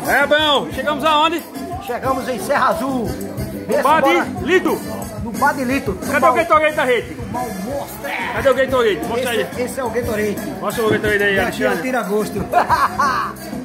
É bom, chegamos aonde? Chegamos em Serra Azul. Badilito. No Badilito. Cadê o Gatorade da rede? Mostra. Cadê o Gatorade? Mostra aí. Esse é o Gatorade. Mostra o Gatorade aí, E aqui Alexandre. tira gosto.